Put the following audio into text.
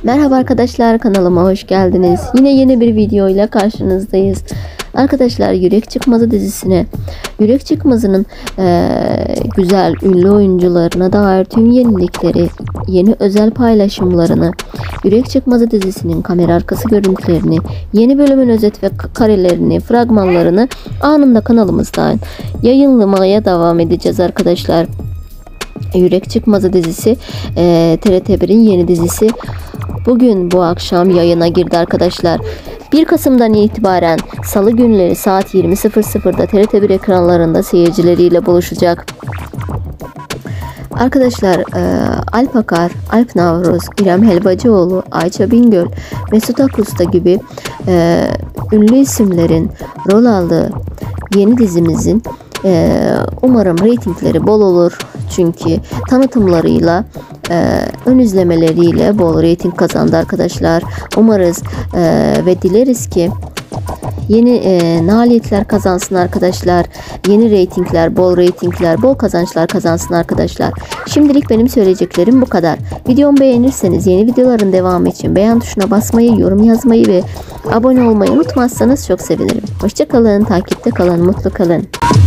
Merhaba arkadaşlar, kanalıma hoş geldiniz. Yine yeni bir video ile karşınızdayız. Arkadaşlar, Yürek Çıkmazı dizisine, Yürek Çıkmazı'nın güzel ünlü oyuncularına dair tüm yenilikleri, yeni özel paylaşımlarını, Yürek Çıkmazı dizisinin kamera arkası görüntülerini, yeni bölümün özet ve karelerini, fragmanlarını anında kanalımızdan yayınlamaya devam edeceğiz arkadaşlar. Yürek Çıkmazı dizisi TRT1'in yeni dizisi bugün bu akşam yayına girdi arkadaşlar. 1 Kasım'dan itibaren Salı günleri saat 20.00'da TRT1 ekranlarında seyircileriyle buluşacak. Arkadaşlar, Alp Akar, Alp Navruz, İrem Helvacıoğlu, Ayça Bingöl, Mesut Akusta gibi ünlü isimlerin rol aldığı yeni dizimizin umarım reytingleri bol olur. Çünkü tanıtımlarıyla, ön izlemeleriyle bol reyting kazandı arkadaşlar. Umarız ve dileriz ki yeni nailiyetler kazansın arkadaşlar. Yeni reytingler, bol reytingler, bol kazançlar kazansın arkadaşlar. Şimdilik benim söyleyeceklerim bu kadar. Videomu beğenirseniz yeni videoların devamı için beğen tuşuna basmayı, yorum yazmayı ve abone olmayı unutmazsanız çok sevinirim. Hoşça kalın, takipte kalın, mutlu kalın.